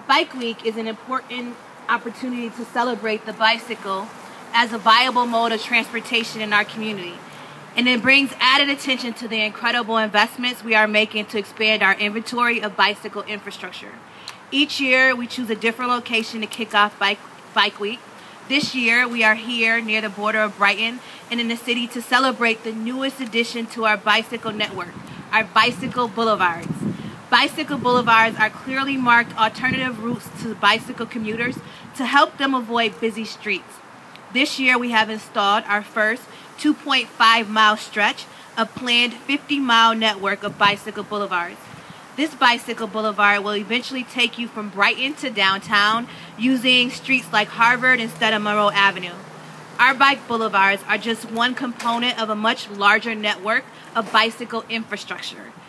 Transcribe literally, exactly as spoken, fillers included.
Bike Week is an important opportunity to celebrate the bicycle as a viable mode of transportation in our community. And it brings added attention to the incredible investments we are making to expand our inventory of bicycle infrastructure. Each year, we choose a different location to kick off Bike, Bike Week. This year, we are here near the border of Brighton and in the city to celebrate the newest addition to our bicycle network, our bicycle boulevards. Bicycle boulevards are clearly marked alternative routes to bicycle commuters to help them avoid busy streets. This year, we have installed our first two point five mile stretch of planned fifty mile network of bicycle boulevards. This bicycle boulevard will eventually take you from Brighton to downtown using streets like Harvard instead of Monroe Avenue. Our bike boulevards are just one component of a much larger network of bicycle infrastructure.